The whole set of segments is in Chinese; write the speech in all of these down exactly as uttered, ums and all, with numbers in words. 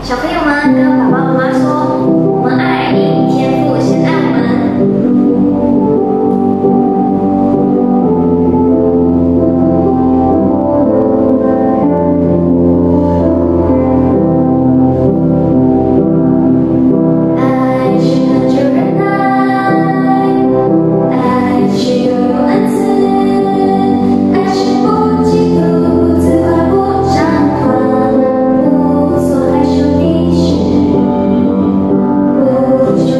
小朋友们跟爸爸妈妈说，我们爱你，天父先爱我们。爱是恒久忍耐，爱是拥有恩慈，爱是不嫉妒，不自夸，不张狂，不做害羞的事，不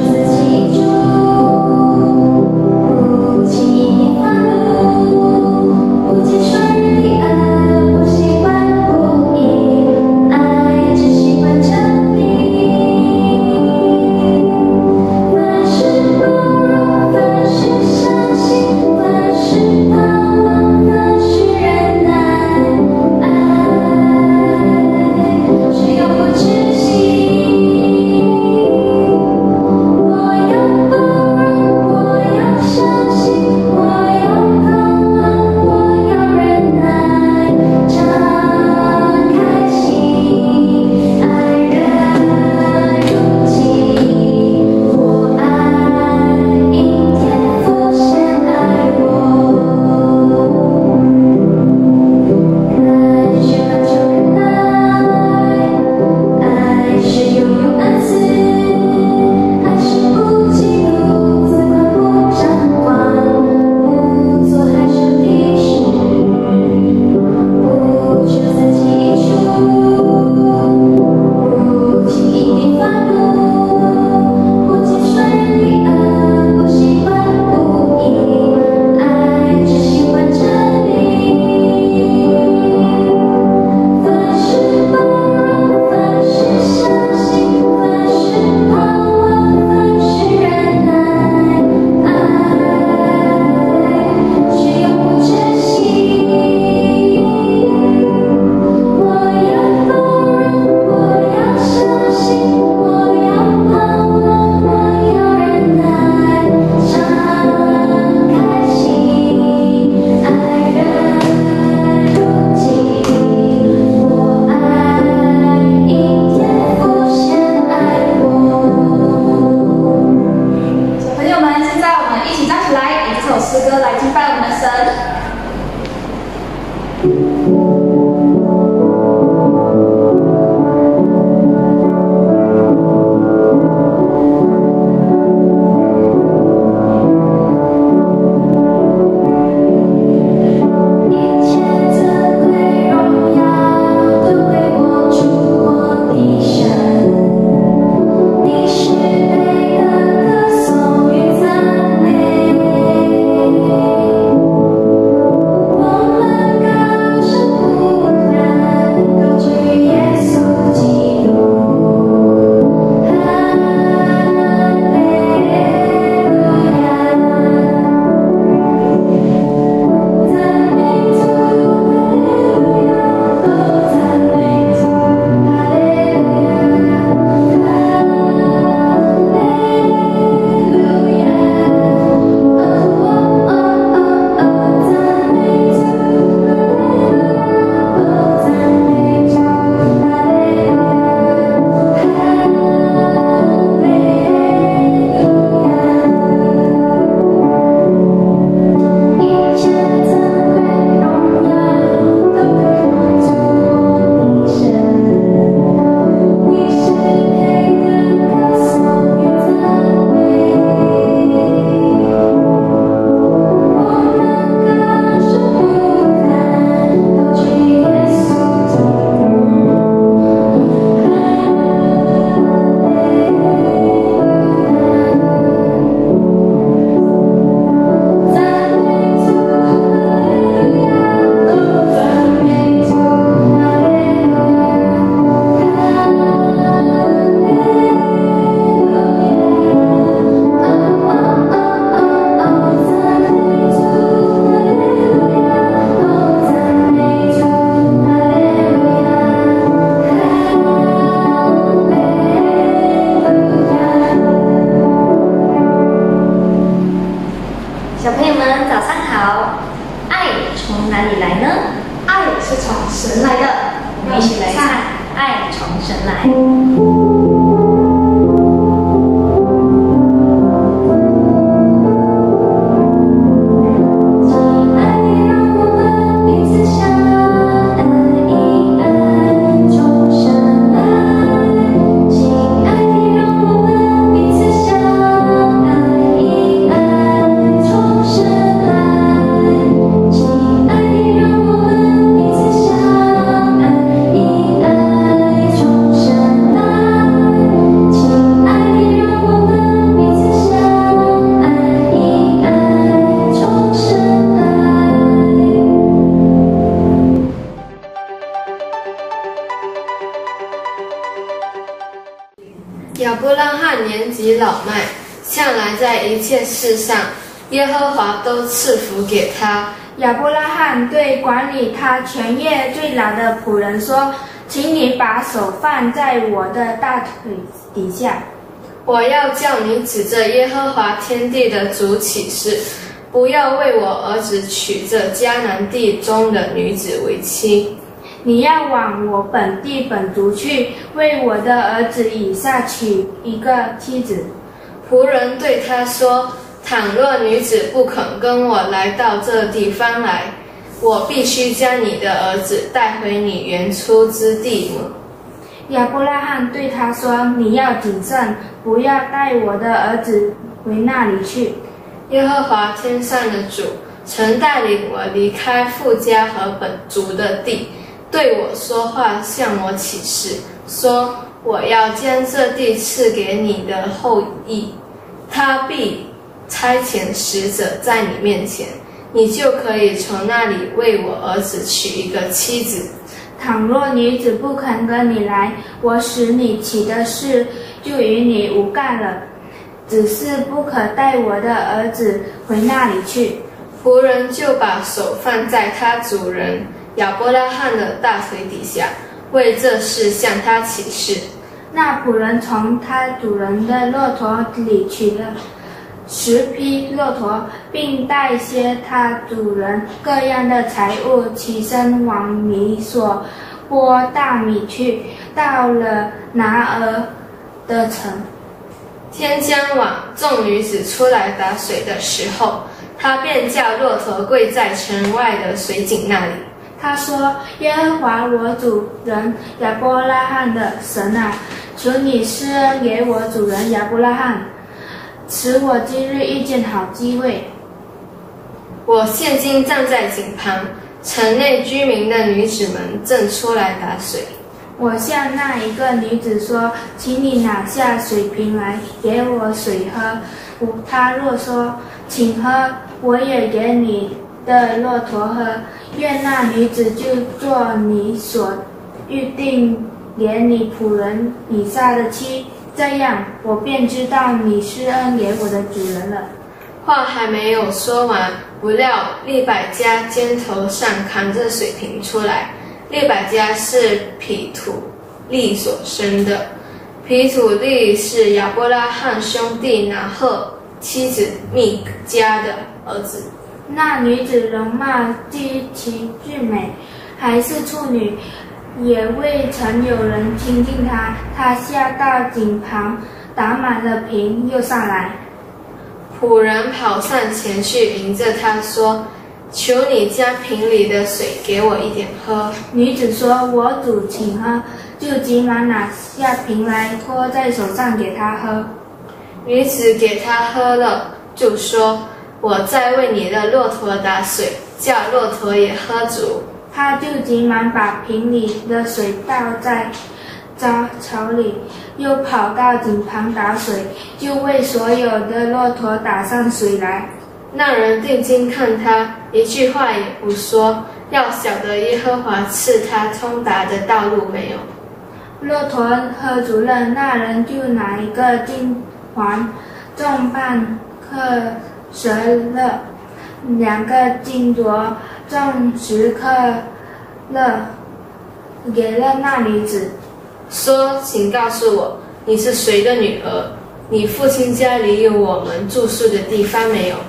亚伯拉罕年纪老迈，向来在一切事上，耶和华都赐福给他。 亚伯拉罕对管理他全业最老的仆人说：“请你把手放在我的大腿底下。 我要叫你指着耶和华天地的主起誓，不要为我儿子娶这迦南地中的女子为妻。 你要往我本地本族去，为我的儿子以撒娶一个妻子。” 仆人对他说：“倘若女子不肯跟我来到这地方来，我必须将你的儿子带回你原出之地么？” 亚伯拉罕对他说：“你要谨慎，不要带我的儿子回那里去。 耶和华天上的主曾带领我离开父家和本族的地，对我说话，向我起誓，说我要将这地赐给你的后裔，他必差遣使者在你面前，你就可以从那里为我儿子娶一个妻子。 倘若女子不肯跟你来，我使你起的事就与你无干了，只是不可带我的儿子回那里去。” 仆人就把手放在他主人亚伯拉罕的大腿底下，为这事向他起誓。 那仆人从他主人的骆驼里取了十匹骆驼，并带些他主人各样的财物，起身往米所播大米去。到了拿俄的城， 天将晚，众女子出来打水的时候，他便叫骆驼跪在城外的水井那里。 他说：“耶和华我主人亚伯拉罕的神啊，求你施恩给我主人亚伯拉罕，使我今日遇见好机会。 我现今站在井旁，城内居民的女子们正出来打水。 我向那一个女子说，请你拿下水瓶来，给我水喝。她若说，请喝，我也给你的骆驼喝。愿那女子就做你所预定给你仆人以撒的妻，这样我便知道你施恩给我的主人了。” 话还没有说完，不料利百加肩头上扛着水瓶出来。利百加是毗土利所生的，毗土利是亚伯拉罕兄弟拿鹤妻子密迦的儿子。 那女子容貌极其俊美，还是处女，也未曾有人亲近她。她下到井旁，打满了瓶，又上来。 仆人跑上前去迎着她说：“求你将瓶里的水给我一点喝。” 女子说：“我主，请喝。”就急忙拿下瓶来，托在手上给他喝。 女子给他喝了，就说：“我再为你的骆驼打水，叫骆驼也喝足。” 他就急忙把瓶里的水倒在槽槽里，又跑到井旁打水，就为所有的骆驼打上水来。 那人定睛看他，一句话也不说，要晓得耶和华赐他通达的道路没有。 骆驼喝足了，那人就拿一个金环，重半克舍勒，两个金镯，重十克勒，给了那女子， 说：“请告诉我，你是谁的女儿？你父亲家里有我们住宿的地方没有？”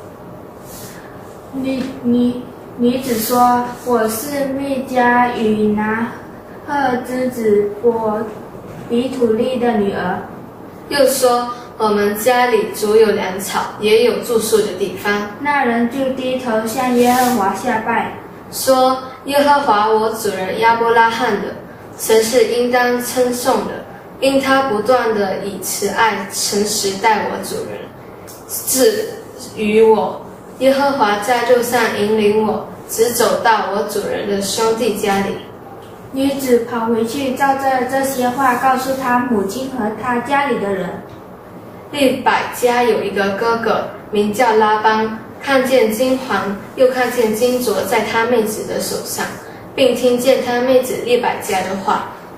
女女女子说：“我是密迦与拿鹤之子我毗土利的女儿。” 又说：“我们家里足有粮草，也有住宿的地方。” 那人就低头向耶和华下拜， 说：“耶和华我主人亚伯拉罕的神是应当称颂的，因他不断的以慈爱诚实待我主人，至于我，耶和华在路上引领我，直走到我主人的兄弟家里。” 女子跑回去，照着这些话告诉她母亲和她家里的人。 利百加有一个哥哥，名叫拉邦，看见金环，又看见金镯在他妹子的手上，并听见他妹子利百加的话，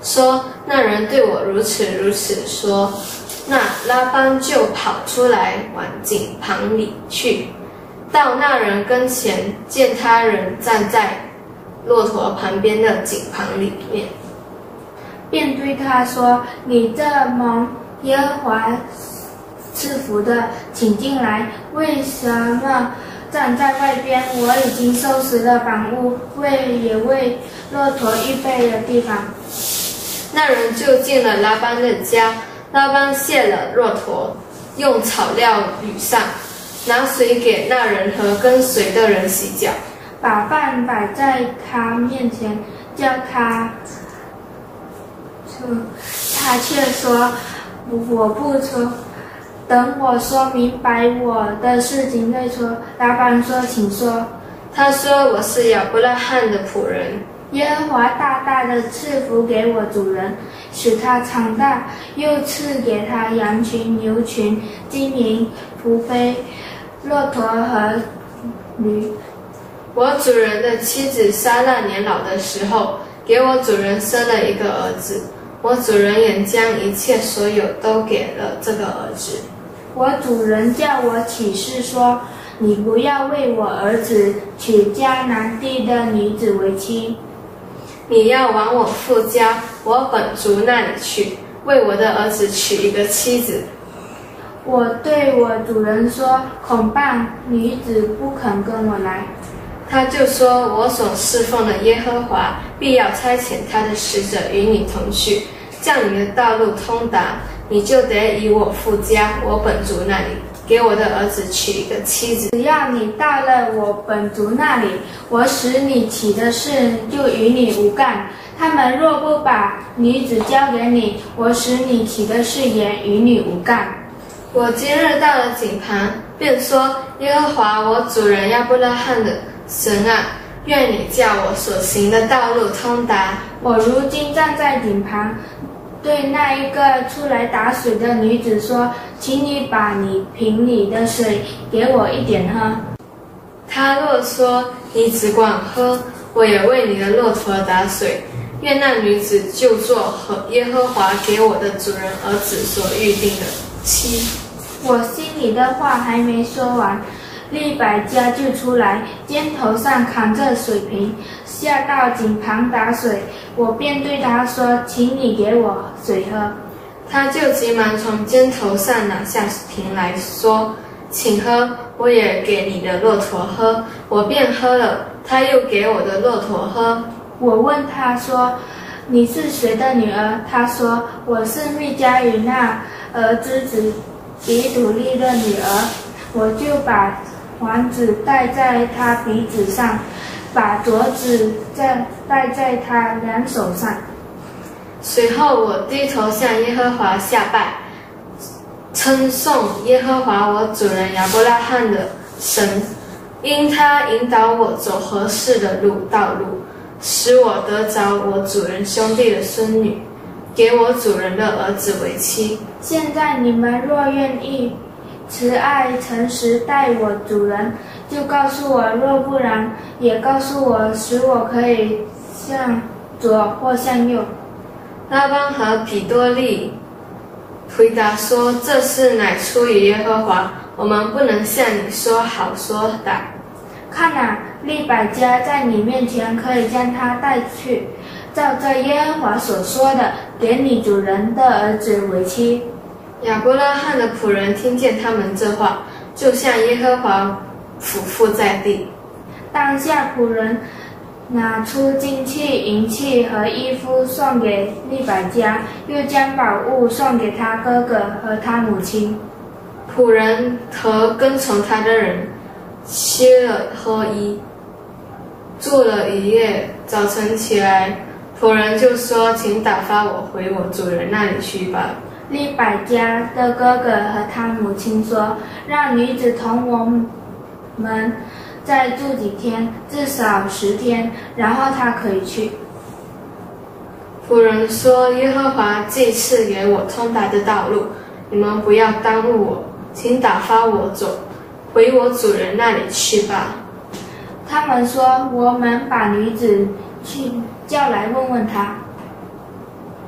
说那人对我如此如此说。那拉班就跑出来往井旁里去，到那人跟前，见他人站在骆驼旁边的井旁里面， 便对他说：“你这蒙耶和华赐福的，请进来。为什么站在外边？我已经收拾了房屋，为也为骆驼预备了地方。” 那人就进了拉班的家。拉班卸了骆驼，用草料捋上，拿水给那人和跟随的人洗脚， 把饭摆在他面前，叫他吃。他却说：“我不吃，等我说明白我的事情再说。”拉班说：“请说。” 他说：“我是亚伯拉罕的仆人。 耶和华大大的赐福给我主人，使他长大，又赐给他羊群、牛群、金银、仆婢、骆驼和驴。 我主人的妻子撒拉年老的时候，给我主人生了一个儿子。我主人也将一切所有都给了这个儿子。 我主人叫我起誓说：你不要为我儿子娶迦南地的女子为妻。 你要往我父家，我本族那里去，为我的儿子娶一个妻子。 我对我主人说：恐怕女子不肯跟我来。 他就说：我所侍奉的耶和华必要差遣他的使者与你同去，叫你的道路通达，你就得以我父家，我本族那里，给我的儿子娶一个妻子。 只要你到了我本族那里，我使你起的事就与你无干。他们若不把女子交给你，我使你起的事也与你无干。 我今日到了井旁，便说：耶和华我主人亚伯拉罕的神啊，愿你叫我所行的道路通达。 我如今站在井旁，对那一个出来打水的女子说：请你把你瓶里的水给我一点喝。 他若说：你只管喝，我也为你的骆驼打水。愿那女子就做和耶和华给我的主人儿子所预定的妻。 我心里的话还没说完，利百加就出来，肩头上扛着水瓶，下到井旁打水。我便对他说：请你给我水喝。 他就急忙从肩头上拿下瓶来说：请喝，我也给你的骆驼喝。我便喝了，他又给我的骆驼喝。 我问他说：你是谁的女儿？他说：我是密迦与那儿之子比土利的女儿。我就把环子戴在他鼻子上，把镯子再戴在他两手上。 随后我低头向耶和华下拜，称颂耶和华我主人亚伯拉罕的神，因他引导我走合适的路道路，使我得着我主人兄弟的孙女，给我主人的儿子为妻。 现在你们若愿意慈爱诚实待我主人，就告诉我；若不然，也告诉我，使我可以向左或向右。 拉班和比多利回答说：这事乃出于耶和华，我们不能向你说好说歹。 看哪，利百加在你面前，可以将他带去，照着耶和华所说的，给你主人的儿子为妻。 亚伯拉罕的仆人听见他们这话，就向耶和华俯伏在地。 当下仆人拿出金器、银器和衣服送给利百加，又将宝物送给他哥哥和他母亲。 仆人和跟从他的人歇了喝衣，住了一夜。早晨起来，仆人就说：请打发我回我主人那里去吧。 利百加的哥哥和他母亲说：让女子同我们再住几天，至少十天，然后她可以去。 仆人说：耶和华既赐给我通达的道路，你们不要耽误我，请打发我走，回我主人那里去吧。 他们说：我们把女子去叫来问问她。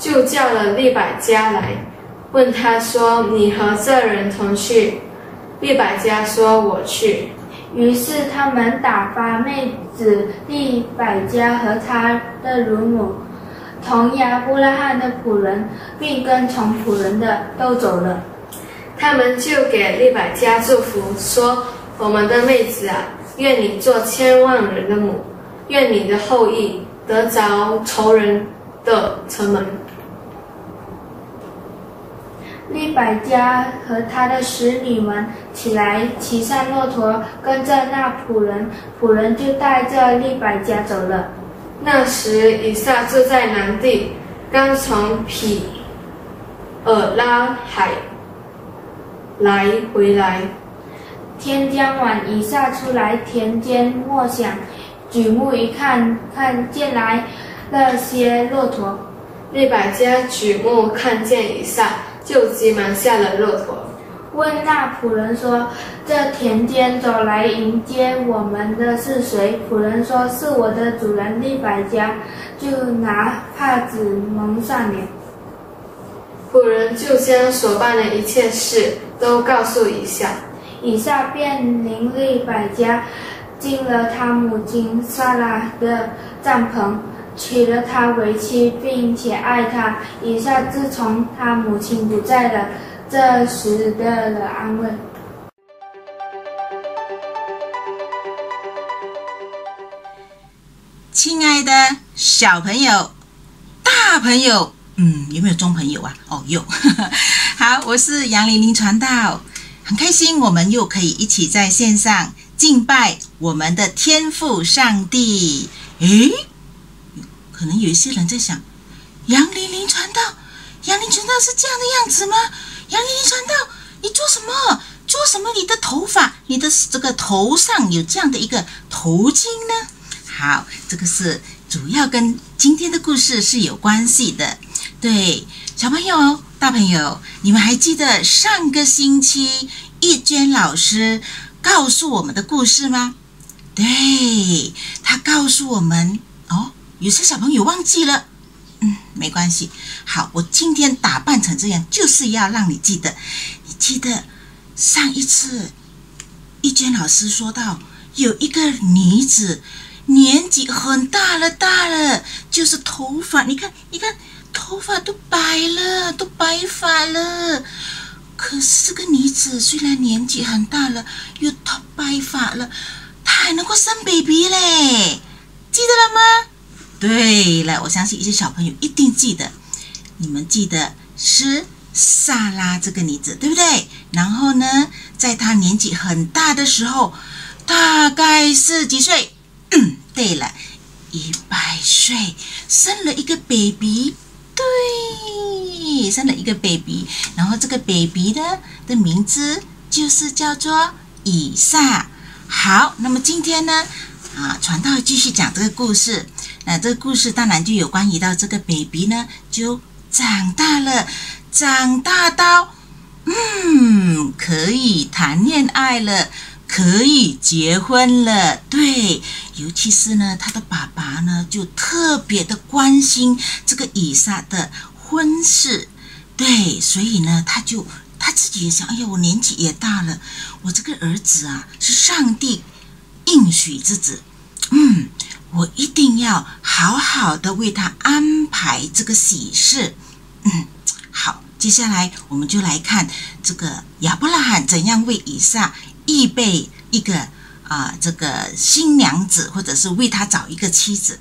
就叫了利百加来，问他说：“你和这人同去？”利百加说：“我去。” 于是他们打发妹子利百加和他的乳母，同亚伯拉罕的仆人，并跟从仆人的都走了。 他们就给利百加祝福，说：“我们的妹子啊，愿你做千万人的母，愿你的后裔得着仇人的城门。” 利百加和他的使女们起来，骑上骆驼，跟着那仆人，仆人就带着利百加走了。 那时以撒住在南地，刚从毗尔拉海来回来。 天将晚，以撒出来田间默想，举目一看，看见来了些骆驼。 利百加举目看见以撒，就急忙下了骆驼， 问那仆人说：“这田间走来迎接我们的是谁？”仆人说：“是我的主人利百加。”就拿帕子蒙上脸。 仆人就将所办的一切事都告诉以撒。 以撒便领利百加进了他母亲撒拉的帐篷，娶了她为妻，并且爱她。以撒自从他母亲不在了，这时得了安慰。 亲爱的小朋友、大朋友，嗯，有没有中朋友啊？哦，有。好，我是杨玲玲传道，很开心我们又可以一起在线上敬拜我们的天父上帝。诶，可能有一些人在想，杨玲玲传道，杨玲传道是这样的样子吗？杨玲玲传道，你做什么？做什么？你的头发，你的这个头上有这样的一个头巾呢？好，这个是主要跟今天的故事是有关系的。对，小朋友、大朋友，你们还记得上个星期易娟老师告诉我们的故事吗？对，她告诉我们哦，有些小朋友忘记了，嗯，没关系。好，我今天打扮成这样，就是要让你记得。你记得上一次易娟老师说到，有一个女子年纪很大了，大了，就是头发，你看，你看，头发都白了，都白发了。可是这个女子虽然年纪很大了，又头白发了，她还能够生 baby 嘞，记得了吗？对了，我相信一些小朋友一定记得，你们记得是萨拉这个女子，对不对？然后呢，在她年纪很大的时候，大概是几岁？嗯，对了，一百岁，生了一个 baby， 对，生了一个 baby， 然后这个 baby 的的名字就是叫做以撒。好，那么今天呢，啊，传道继续讲这个故事。那这个故事当然就有关于到这个 baby 呢，就长大了，长大到嗯，可以谈恋爱了。可以结婚了，对，尤其是呢，他的爸爸呢就特别的关心这个以撒的婚事，对，所以呢，他就他自己也想，哎呀，我年纪也大了，我这个儿子啊是上帝应许之子，嗯，我一定要好好的为他安排这个喜事，嗯，好，接下来我们就来看这个亚伯拉罕怎样为以撒预备一个啊、呃，这个新娘子，或者是为他找一个妻子。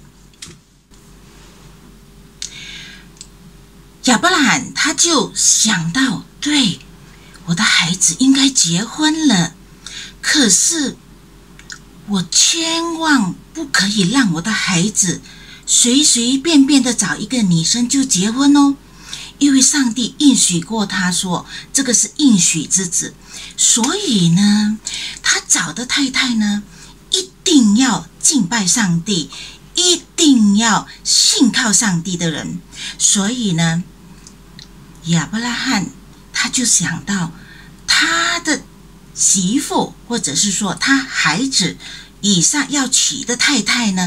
亚伯拉罕他就想到，对，我的孩子应该结婚了，可是我千万不可以让我的孩子随随便便的找一个女生就结婚哦。因为上帝应许过他说，这个是应许之子，所以呢，他找的太太呢，一定要敬拜上帝，一定要信靠上帝的人。所以呢，亚伯拉罕他就想到他的媳妇，或者是说他孩子以撒要娶的太太呢，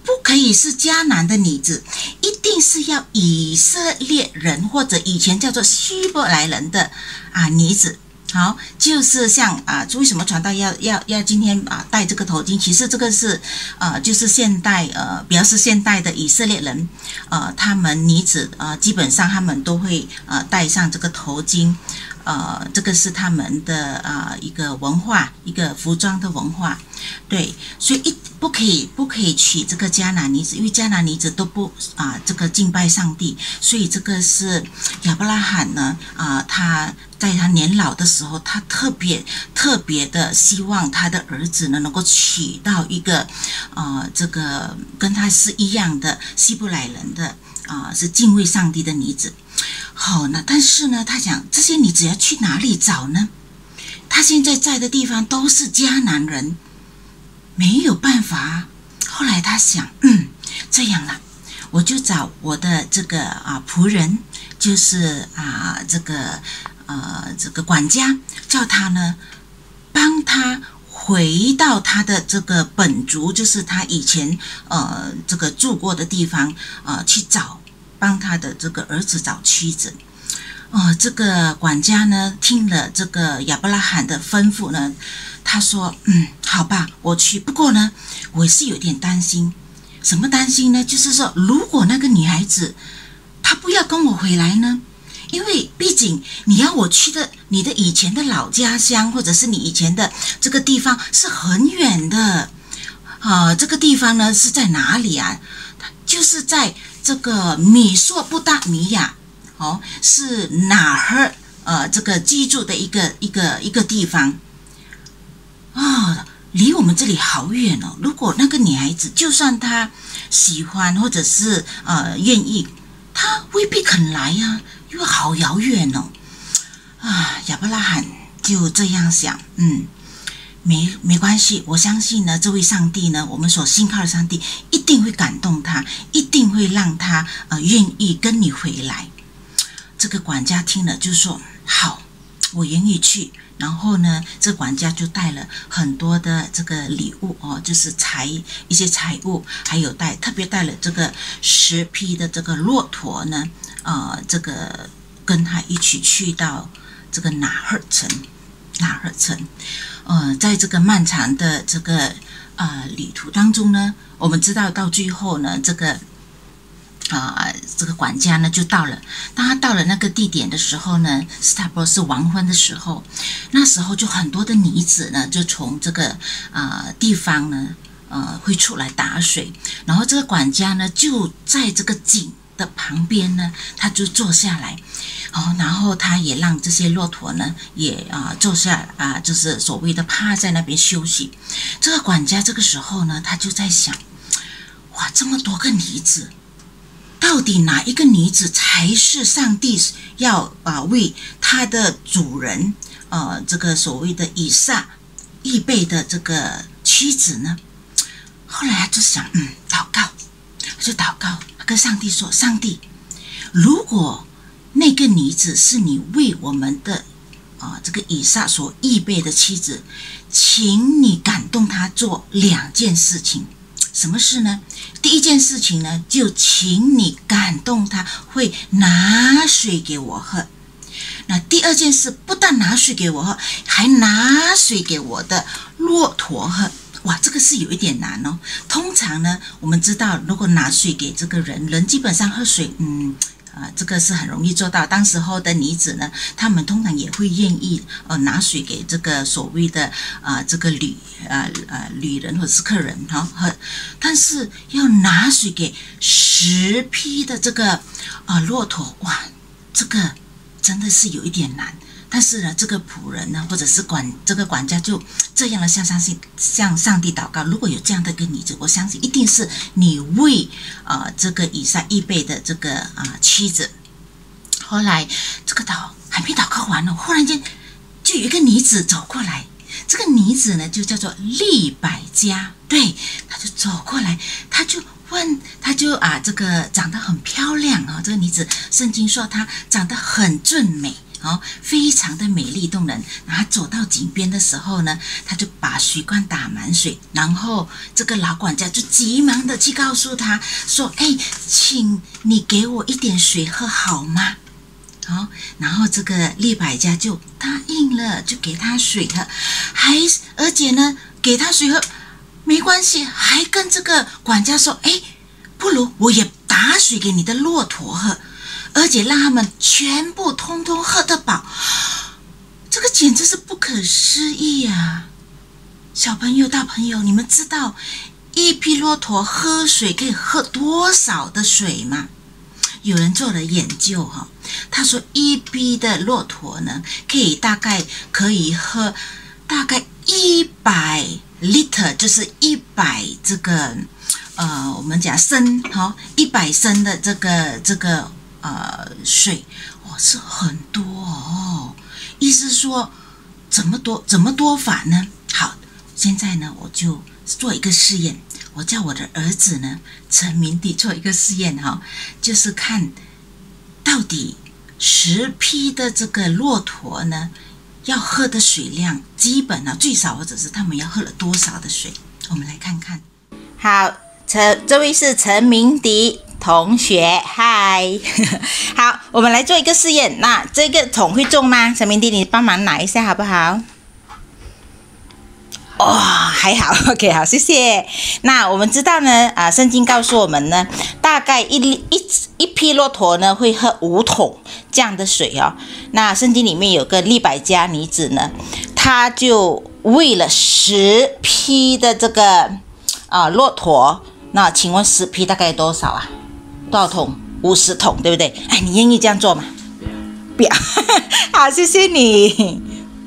不可以是迦南的女子，一定是要以色列人或者以前叫做希伯来人的啊女子。好，就是像啊，为什么传道要要要今天啊戴这个头巾？其实这个是呃，就是现代呃，比较是现代的以色列人，呃，他们女子呃，基本上他们都会呃戴上这个头巾，呃，这个是他们的呃一个文化，一个服装的文化，对，所以一不可以不可以娶这个迦南女子，因为迦南女子都不啊这个敬拜上帝，所以这个是亚伯拉罕呢啊他。在他年老的时候，他特别特别的希望他的儿子呢能够娶到一个，呃，这个跟他是一样的希伯来人的啊、呃，是敬畏上帝的女子。好，那但是呢，他想这些女子要去哪里找呢？他现在在的地方都是迦南人，没有办法。后来他想，嗯，这样啦，我就找我的这个啊仆人，就是啊这个。呃，这个管家叫他呢，帮他回到他的这个本族，就是他以前呃这个住过的地方，呃去找，帮他的这个儿子找妻子。呃，这个管家呢听了这个亚伯拉罕的吩咐呢，他说，嗯，好吧，我去。不过呢，我是有点担心。什么担心呢？就是说，如果那个女孩子她不要跟我回来呢？因为毕竟你要我去的你的以前的老家乡，或者是你以前的这个地方是很远的，呃，这个地方呢是在哪里啊？就是在这个米索不达米亚，哦，是哪儿呃这个居住的一个一个一个地方啊、哦，离我们这里好远哦。如果那个女孩子就算她喜欢或者是呃愿意，她未必肯来呀、啊。因为好遥远哦，啊，亚伯拉罕就这样想，嗯，没没关系，我相信呢，这位上帝呢，我们所信靠的上帝一定会感动他，一定会让他呃愿意跟你回来。这个管家听了就说：“好，我愿意去。”然后呢，这管家就带了很多的这个礼物哦，就是财一些财物，还有带特别带了这个十匹的这个骆驼呢。呃，这个跟他一起去到这个拿赫城，拿赫城，呃，在这个漫长的这个呃旅途当中呢，我们知道到最后呢，这个啊、呃，这个管家呢就到了。当他到了那个地点的时候呢，是差不多是黄昏的时候，那时候就很多的女子呢，就从这个啊、呃、地方呢，呃，会出来打水，然后这个管家呢就在这个井的旁边呢，他就坐下来，哦，然后他也让这些骆驼呢也啊、呃、坐下啊、呃，就是所谓的趴在那边休息。这个管家这个时候呢，他就在想，哇，这么多个女子，到底哪一个女子才是上帝要啊、呃、为他的主人呃这个所谓的以撒预备的这个妻子呢？后来他就想，嗯，祷告，就祷告。跟上帝说，上帝，如果那个女子是你为我们的啊、呃、这个以撒所预备的妻子，请你感动她做两件事情。什么事呢？第一件事情呢，就请你感动她会拿水给我喝。那第二件事，不但拿水给我喝，还拿水给我的骆驼喝。哇，这个是有一点难哦。通常呢，我们知道，如果拿水给这个人，人基本上喝水，嗯，啊、呃，这个是很容易做到。当时候的女子呢，她们通常也会愿意呃拿水给这个所谓的啊、呃、这个旅啊呃旅人或者是客人哈、哦，但是要拿水给十匹的这个啊、呃、骆驼，哇，这个真的是有一点难。但是呢，这个仆人呢，或者是管这个管家就这样的向上帝向上帝祷告，如果有这样的一个女子，我相信一定是你为啊、呃、这个以撒预备的这个啊、呃、妻子。后来这个祷还没祷告完呢，忽然间就有一个女子走过来，这个女子呢就叫做利百加，对，她就走过来，她就问，她就啊这个长得很漂亮啊、哦，这个女子圣经说她长得很俊美。 哦，非常的美丽动人。然后走到井边的时候呢，他就把水罐打满水，然后这个老管家就急忙的去告诉他说：“哎，请你给我一点水喝好吗？”好，然后这个利百加就答应了，就给他水喝，还而且呢，给他水喝没关系，还跟这个管家说：“哎，不如我也打水给你的骆驼喝。”而且让他们全部通通喝得饱，这个简直是不可思议啊！小朋友、大朋友，你们知道一匹骆驼喝水可以喝多少的水吗？有人做了研究哈，他说一匹的骆驼呢，可以大概可以喝大概一百 liter， 就是一百这个呃，我们讲升哈，一百升的这个这个。呃，水哦是很多哦，意思是说怎么多怎么多法呢？好，现在呢我就做一个试验，我叫我的儿子呢陈明迪做一个试验哈、哦，就是看到底十匹的这个骆驼呢要喝的水量，基本呢最少或者是他们要喝了多少的水，我们来看看。好，陈这位是陈明迪同学，嗨，好，我们来做一个试验。那这个桶会重吗？陈明迪，你帮忙拿一下好不好？哦，还好 ，OK， 好，谢谢。那我们知道呢，啊，圣经告诉我们呢，大概一一一匹骆驼呢会喝五桶这样的水哦。那圣经里面有个利百加女子呢，她就喂了十匹的这个啊骆驼。那请问十匹大概多少啊？多少桶？五十桶，对不对？哎，你愿意这样做吗？不要。好，谢谢你。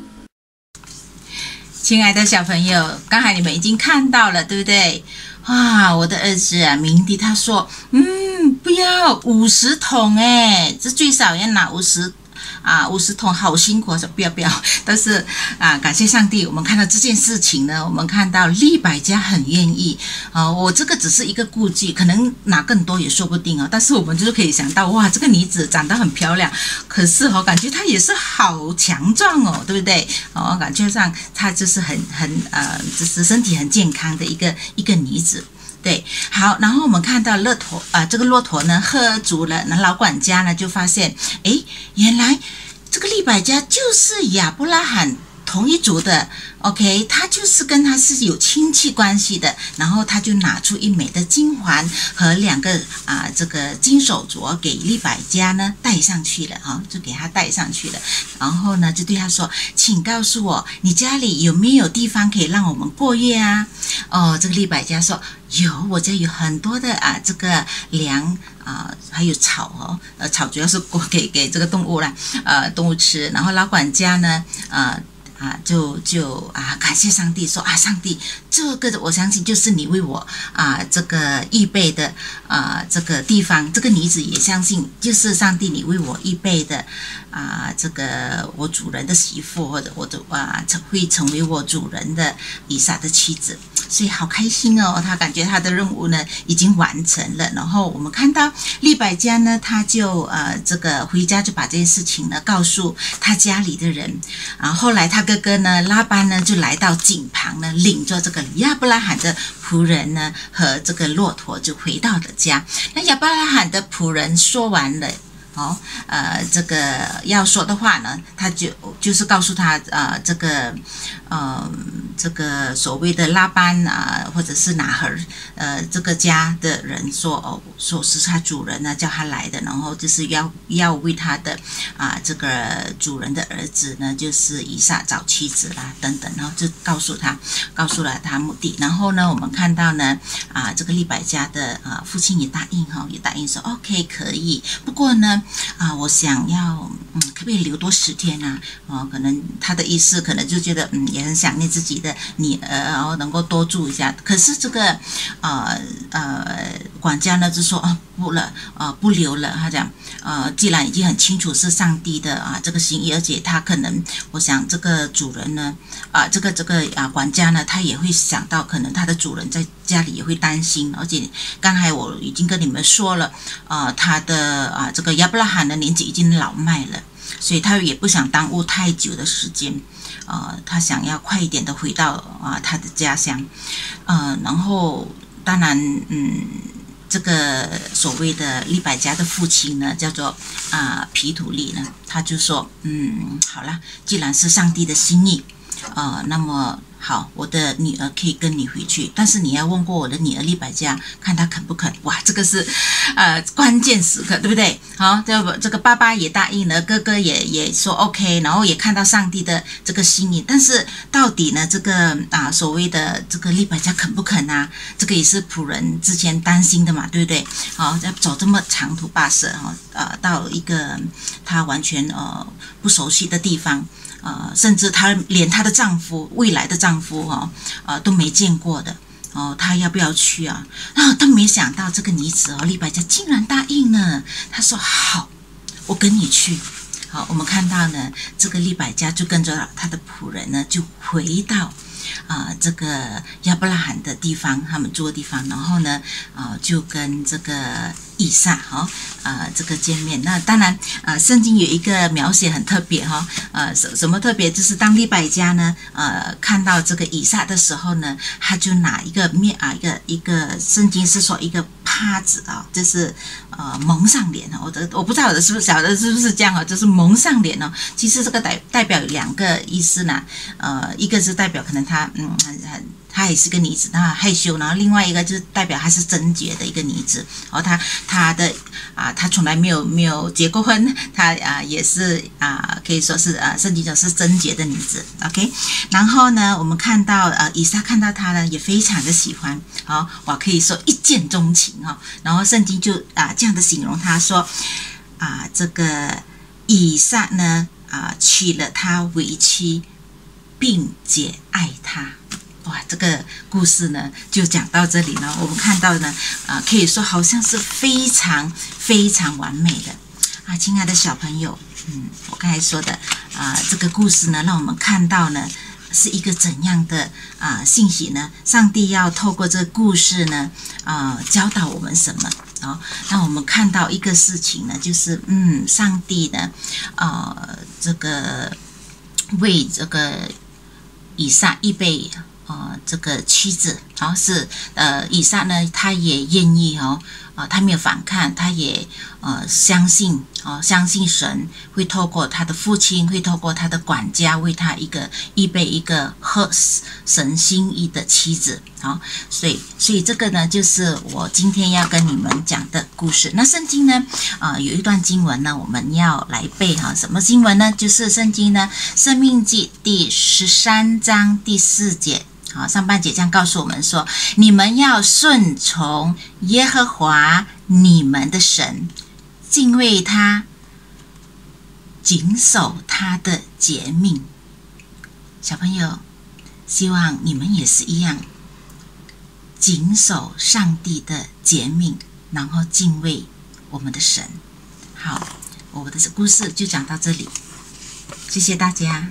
亲爱的小朋友，刚才你们已经看到了，对不对？哇，我的儿子啊，明迪他说，嗯，不要五十桶，哎，这最少要拿五十。啊，五十桶好辛苦，说不要不要。但是啊，感谢上帝，我们看到这件事情呢，我们看到利百加很愿意啊。我这个只是一个估计，可能拿更多也说不定哦。但是我们就是可以想到，哇，这个女子长得很漂亮，可是哦，感觉她也是好强壮哦，对不对？哦，感觉上她就是很很呃，就是身体很健康的一个一个女子。对，好，然后我们看到骆驼啊、呃，这个骆驼呢喝足了，那老管家呢就发现，哎，原来这个利百加就是亚伯拉罕同一族的 ，OK， 他就是跟他是有亲戚关系的，然后他就拿出一枚的金环和两个啊、呃、这个金手镯给利百加呢戴上去了啊、哦，就给他戴上去了，然后呢就对他说，请告诉我你家里有没有地方可以让我们过夜啊？哦，这个利百加说有，我家有很多的啊这个粮啊、呃、还有草哦，呃草主要是给给这个动物啦，呃动物吃，然后老管家呢呃。啊，就就啊，感谢上帝说啊，上帝，这个我相信就是你为我啊这个预备的啊这个地方，这个女子也相信就是上帝你为我预备的啊这个我主人的媳妇或者我的啊会成为我主人的以撒的妻子，所以好开心哦，他感觉他的任务呢已经完成了。然后我们看到利百加呢，他就呃这个回家就把这件事情呢告诉他家里的人，然后后来他哥哥呢拉班呢就来到井旁呢，领着这个亚伯拉罕的仆人呢和这个骆驼就回到了家。那亚伯拉罕的仆人说完了哦，呃，这个要说的话呢，他就就是告诉他，呃，这个，呃，这个所谓的拉班啊、呃，或者是拿赫，呃，这个家的人说，哦，说是他主人呢叫他来的，然后就是要要为他的啊、呃、这个主人的儿子呢，就是以撒找妻子啦等等，然后就告诉他，告诉了他目的。然后呢，我们看到呢，啊、呃，这个利百加的啊、呃、父亲也答应哈、哦，也答应说 OK 可以，不过呢。啊，我想要，嗯，可不可以留多十天啊？哦，可能他的意思可能就觉得，嗯，也很想念自己的女儿，然后能够多住一下。可是这个，呃呃，管家呢就说，啊，不了，啊、呃，不留了。他讲，呃，既然已经很清楚是上帝的啊这个心意，而且他可能，我想这个主人呢，啊，这个这个啊管家呢，他也会想到，可能他的主人在家里也会担心，而且刚才我已经跟你们说了，呃，他的啊这个亚伯拉罕的年纪已经老迈了， 所以他也不想耽误太久的时间，呃，他想要快一点的回到啊、呃、他的家乡，呃，然后当然，嗯，这个所谓的利百加的父亲呢，叫做啊、呃、皮土利呢，他就说，嗯，好了，既然是上帝的心意，呃，那么。好，我的女儿可以跟你回去，但是你要问过我的女儿利百加，看她肯不肯。哇，这个是，呃，关键时刻，对不对？好，这这个爸爸也答应了，哥哥也也说 OK， 然后也看到上帝的这个心意，但是到底呢，这个啊所谓的这个利百加肯不肯啊？这个也是仆人之前担心的嘛，对不对？好，要走这么长途跋涉哈，呃，到一个他完全呃不熟悉的地方。呃，甚至她连她的丈夫未来的丈夫哈、哦，呃都没见过的哦，她要不要去啊？啊，她没想到这个女子哦，利百加竟然答应了。她说好，我跟你去。好，我们看到呢，这个利百加就跟着她的仆人呢，就回到啊、呃、这个亚伯拉罕的地方，他们住的地方，然后呢，啊、呃、就跟这个以撒哈，啊、呃、这个见面。那当然，呃，圣经有一个描写很特别哈，呃，什什么特别？就是当利百加呢，呃，看到这个以撒的时候呢，他就拿一个面啊，一个一个圣经是说一个帕子啊，就是呃蒙上脸哦，我的我不知道我的是不是晓得是不是这样哦，就是蒙上脸哦。其实这个代代表有两个意思呢，呃，一个是代表可能他嗯很很。她也是个女子，她害羞，然后另外一个就是代表她是贞洁的一个女子，然后她她的啊，她从来没有没有结过婚，她啊也是啊可以说是啊圣经讲是贞洁的女子 ，OK。然后呢，我们看到呃以撒看到她呢也非常的喜欢，好，哇可以说一见钟情哈、哦。然后圣经就啊这样的形容她说啊这个以撒呢啊娶了她为妻，并且爱她。哇，这个故事呢就讲到这里了。我们看到呢，啊、呃，可以说好像是非常非常完美的啊，亲爱的小朋友，嗯，我刚才说的啊、呃，这个故事呢，让我们看到呢是一个怎样的啊、呃、信息呢？上帝要透过这个故事呢，啊、呃，教导我们什么？哦，让我们看到一个事情呢，就是嗯，上帝呢，呃，这个为这个以撒预备。呃，这个妻子，然后是呃，以撒呢，他也愿意哦，啊、呃，他没有反抗，他也呃相信哦、呃，相信神会透过他的父亲，会透过他的管家，为他一个预备一个合神心意的妻子，好、哦，所以所以这个呢，就是我今天要跟你们讲的故事。那圣经呢，啊、呃，有一段经文呢，我们要来背哈，什么经文呢？就是圣经呢，《申命记》第十三章第四节。好，上半节这样告诉我们说，你们要顺从耶和华你们的神，敬畏他，谨守他的诫命。小朋友，希望你们也是一样，谨守上帝的诫命，然后敬畏我们的神。好，我的故事就讲到这里，谢谢大家。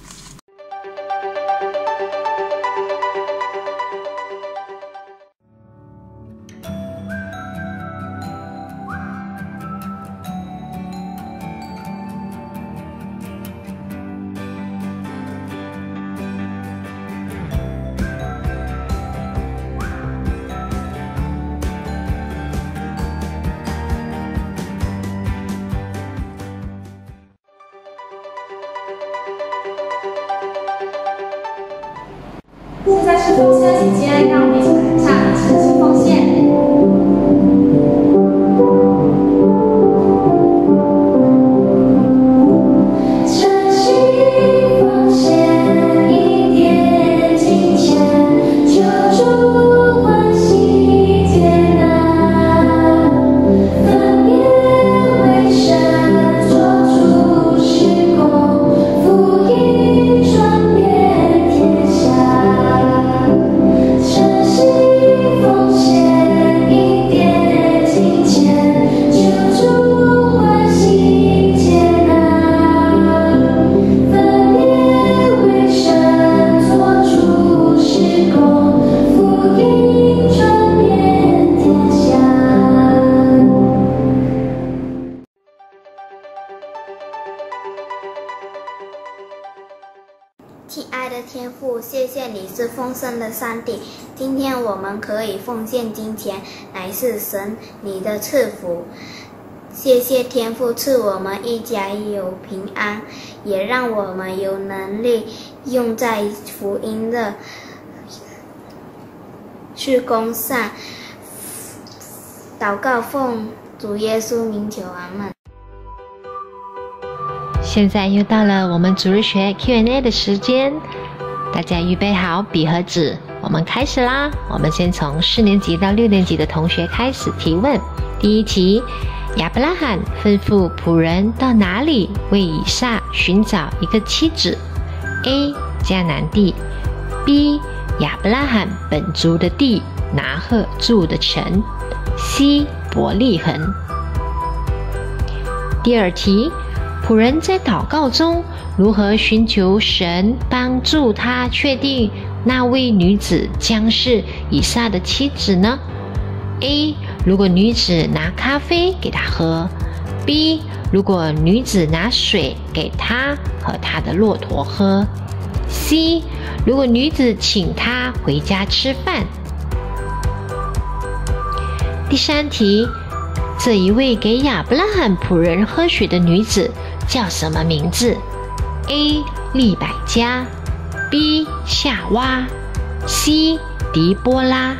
现在是奉献时间，让我们一起来唱诚心奉献。诚心奉献一点金钱，求主欢喜接纳，分别为神做主事工，福音传遍天下。诚心奉献。 亲爱的天父，谢谢你是丰盛的上帝。今天我们可以奉献金钱，乃是神你的赐福。谢谢天父赐我们一家有平安，也让我们有能力用在福音的事工上。祷告奉主耶稣名求，阿们。 现在又到了我们主日学 Q and A 的时间，大家预备好笔和纸，我们开始啦。我们先从四年级到六年级的同学开始提问。第一题，亚伯拉罕吩咐仆人到哪里为以撒寻找一个妻子 ？A. 迦南地 B. 亚伯拉罕本族的地拿鹤住的城 C. 伯利恒。第二题，仆人在祷告中如何寻求神帮助他确定那位女子将是以撒的妻子呢？ A. 如果女子拿咖啡给他喝 B. 如果女子拿水给他和他的骆驼喝 C. 如果女子请他回家吃饭。第三题，这一位给亚伯拉罕仆人喝水的女子叫什么名字 ？A. 利百加 B. 夏娃 C. 狄波拉。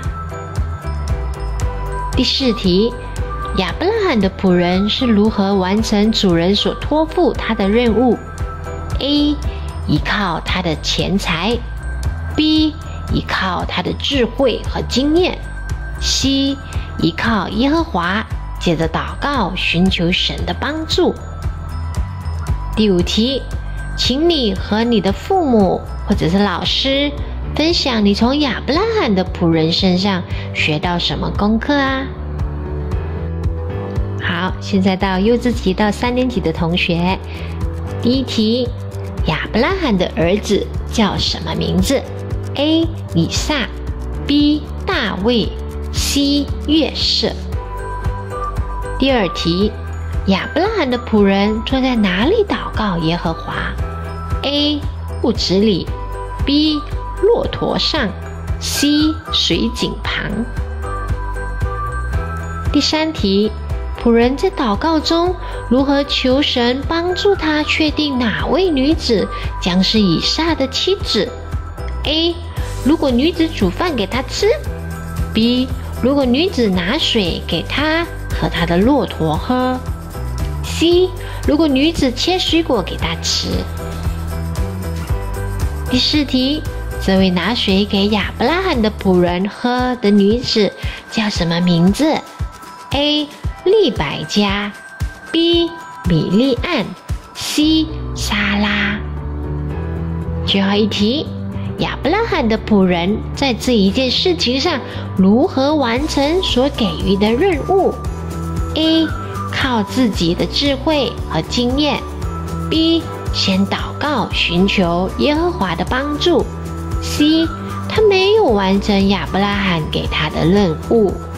第四题，亚伯拉罕的仆人是如何完成主人所托付他的任务 ？A. 依靠他的钱财 B. 依靠他的智慧和经验 C. 依靠耶和华，借着祷告寻求神的帮助。第五题，请你和你的父母或者是老师分享你从亚伯拉罕的仆人身上学到什么功课啊？好，现在到幼稚级到三年级的同学。第一题，亚伯拉罕的儿子叫什么名字 ？A. 以撒 B. 大卫 C. 约瑟。第二题，亚伯拉罕的仆人坐在哪里祷告耶和华 ？A. 屋子里 B. 骆驼上 C. 水井旁。第三题，仆人在祷告中如何求神帮助他确定哪位女子将是以撒的妻子 ？A. 如果女子煮饭给他吃 B. 如果女子拿水给他和他的骆驼喝 C. 如果女子切水果给他吃。第四题，这位拿水给亚伯拉罕的仆人喝的女子叫什么名字 ？A. 利百加 B. 米利暗 C. 撒拉。最后一题，亚伯拉罕的仆人在这一件事情上如何完成所给予的任务 ？A. 靠自己的智慧和经验 B. 先祷告寻求耶和华的帮助 C. 他没有完成亚伯拉罕给他的任务。